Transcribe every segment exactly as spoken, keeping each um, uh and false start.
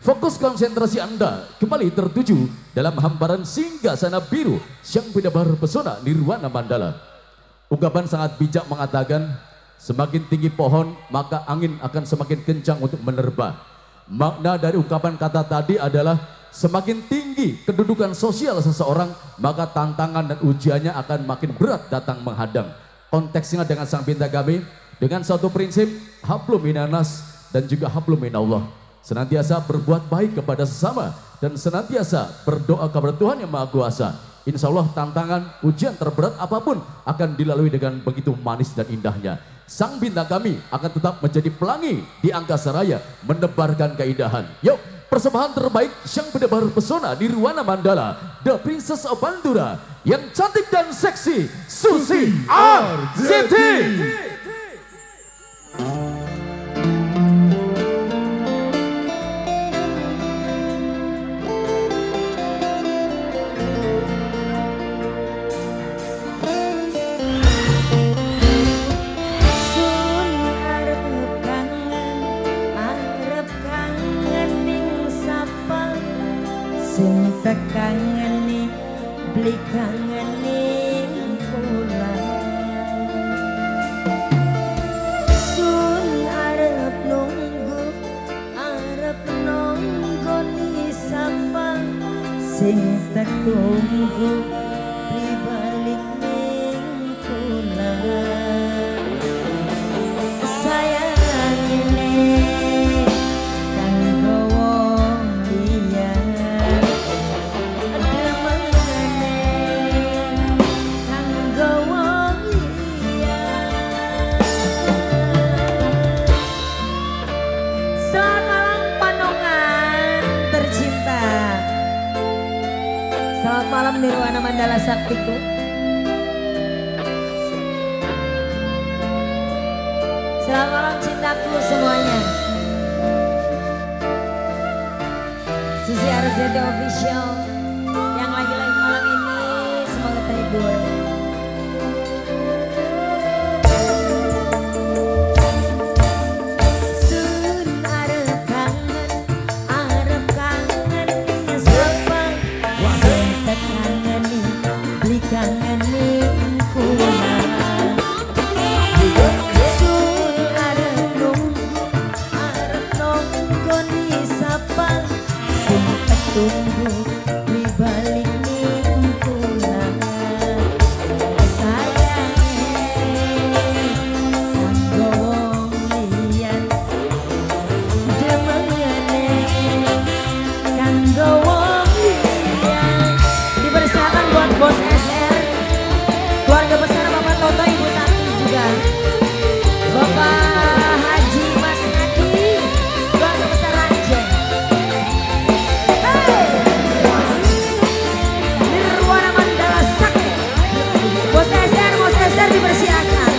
fokus konsentrasi Anda kembali tertuju dalam hamparan singgasana biru yang benar pesona Nirwana Mandala. Ungkapan sangat bijak mengatakan, semakin tinggi pohon maka angin akan semakin kencang untuk menerbang. Makna dari ungkapan kata tadi adalah semakin tinggi kedudukan sosial seseorang maka tantangan dan ujiannya akan makin berat datang menghadang. Konteksnya dengan sang bintang kami dengan satu prinsip hablum minanas dan juga hablum minallah. Senantiasa berbuat baik kepada sesama dan senantiasa berdoa kepada Tuhan Yang Maha Kuasa. Insya Allah tantangan ujian terberat apapun akan dilalui dengan begitu manis dan indahnya. Sang bintang kami akan tetap menjadi pelangi di angkasa raya menebarkan keindahan. Yuk, persembahan terbaik yang benar pesona Nirwana Mandala, The Princess of Bandura, yang cantik dan seksi, Susi Arsiti. Sing tekangeni beli kangeni kula sun arep nunggu arep nonggoni sapa sing tekunggu beli balik ning kula sayang ini kan gowong dia Selamat malam Nirwana Mandala Saktiku. Selamat malam cintaku semuanya. Susi Arsiti Official yang lagi live malam ini semoga terhibur. Tunggu di balik ning kula sayang sanggong liyan demene kanggo wong liyan dipersilakan buat bos S R keluarga besar Bapak Toto Ibu Tati juga Bapak Haji Mas Adi keluarga besar Raja. Dipersilakan.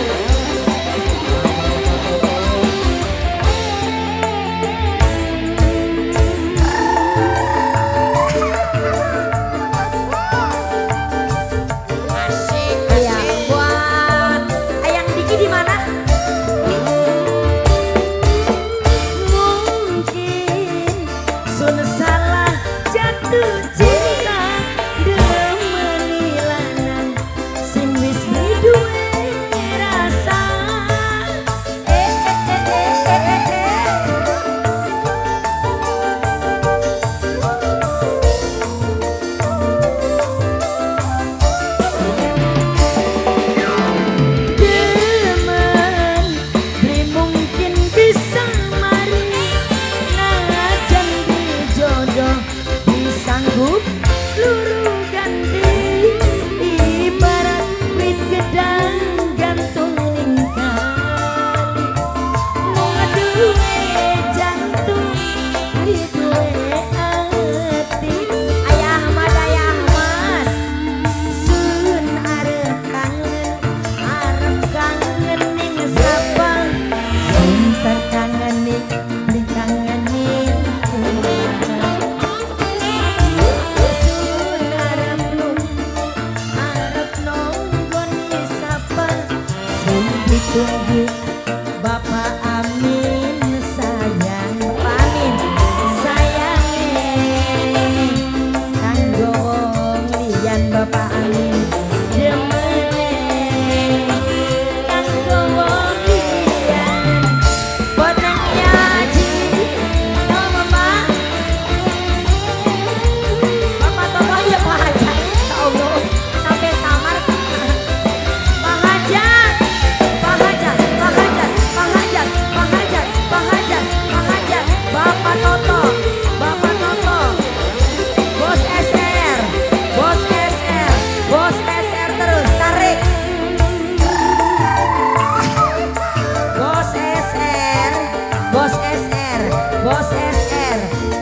Asik, ya, buat Ayang Diki di mana? Mungkin sun salah jatuh cinta dengan menilanan sing wis duwe Sanggup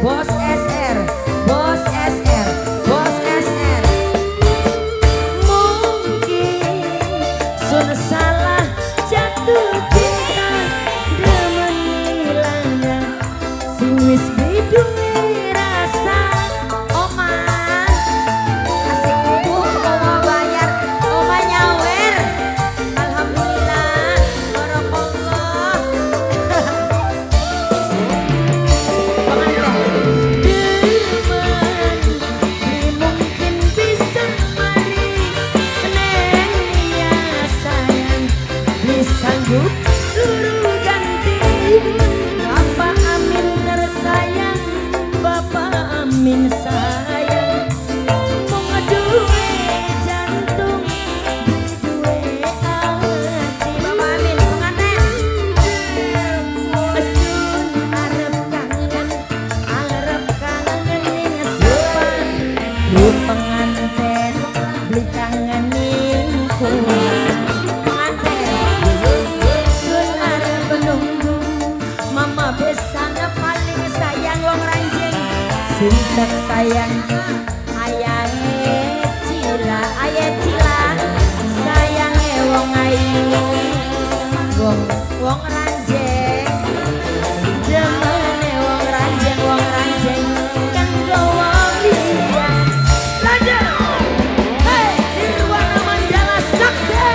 Bos S R, Bos S R, Bos S R. Mungkin sun salah jatuh cinta demen hilangnya sing wis biduwe rasa. Oma asik kubuh, oma bayar, oma nyawer. Alhamdulillah, barakallah. Sanggup suruh ganti Bapak Amin tersayang, Bapak Amin sayang. Mau ngeduwe jantung, duwe hati. Bapak Amin pengantin Sun arep kangen, arep kangen ning sopan. Lu pengantin beli kangen ning kulan. Besana paling sayang wong ranjing, sintek sayang ayahe cila, ayah cila sayange wong ayu, wong wong ranjing, demene wong ranjing, wong ranjing kan gawa liya. Lanjut, hey Nirwana Mandala Sakti,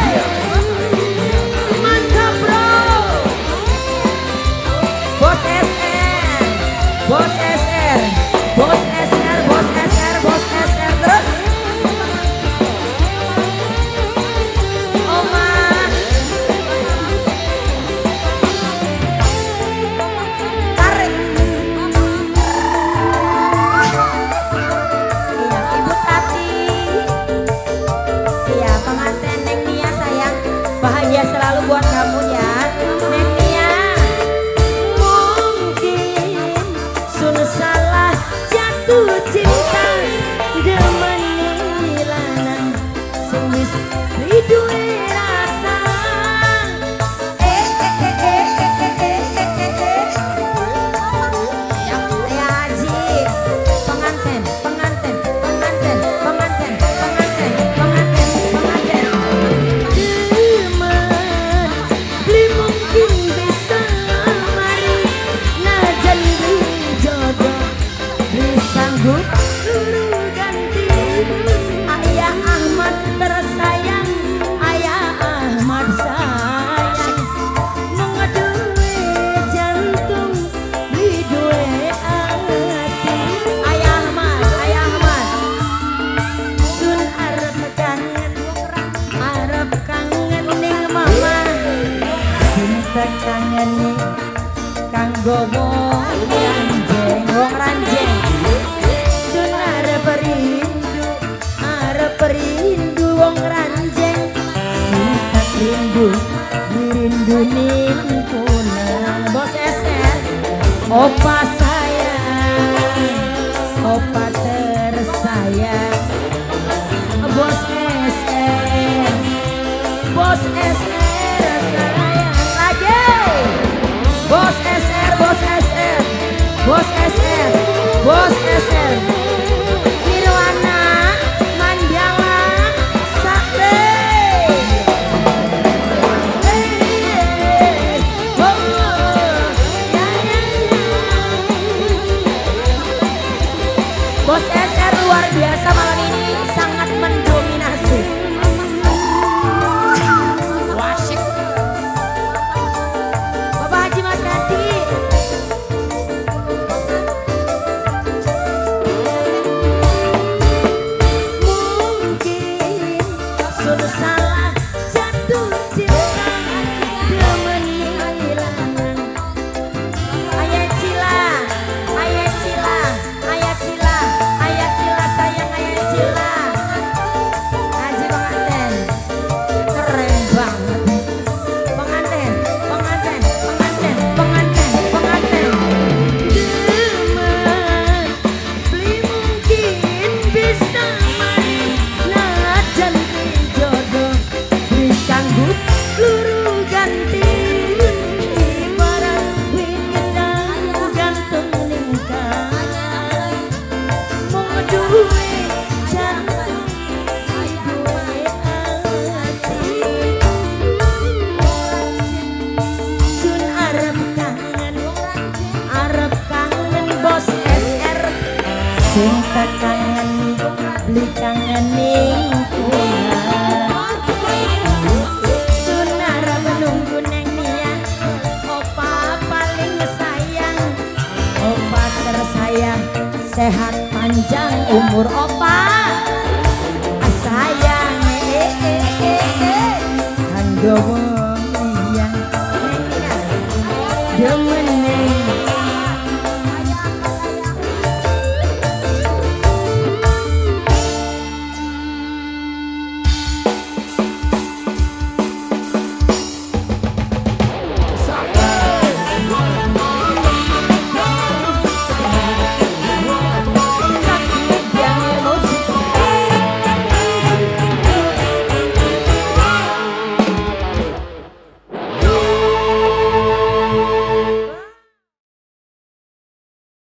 mantap bro. Bos S R, Bos S R, Bos S R, Bos S R, Bos S R terus. Oma, tarik. Iya, Ibu Tati. Iya, pengantin Neng Nia sayang, bahagia selalu buat kamu ya, Neng Nia. Salah jatuh cinta demen hilangan sing wis riduwe rasa. Eh eh eh eh eh eh eh. Ya Haji, pengantin, pengantin, pengantin, pengantin, pengantin, pengantin, pengantin. Demen beli mungkin bisa mari najan sanggup suruh ganti Ayah Ahmad tersayang, Ayah Ahmad sayang. Mengeduwe jantung, biduwe hati. Ayah Ahmad, Ayah Ahmad sun arep kangen, arep kangen ning mama. Sintek kangen ning kanggo wong ranjing, wong ranjing. Sun arep rindu, arep rindu wong ranjing. Sintek rindu, rindu ning pulang. Bos S R, opa sayang, opa tersayang. Bos S R, Bos S R sayang lagi. Bos S R, Bos S R, Bos S R, Bos S R. Nirwana Mandala Sakti. Hey, oh, ya, ya, ya. Bos S R luar biasa malam ini, sangat mendominasi. Wasyik. Bapak Haji Mas Gadi. Mungkin sudah salah jatuh cinta demen hilangan. Ayah Cila, Ayah Cila, Ayah Cila, Ayah Cila sayang, Ayah Cila. duwe jangan duwe hati Sun arep kangen arep kangen bos S R sing kangen beli kangen ning Sun arep nunggu neng Nia opa paling sayang opa tersayang sehat panjang umur opa sayang eh eh eh eh Handowo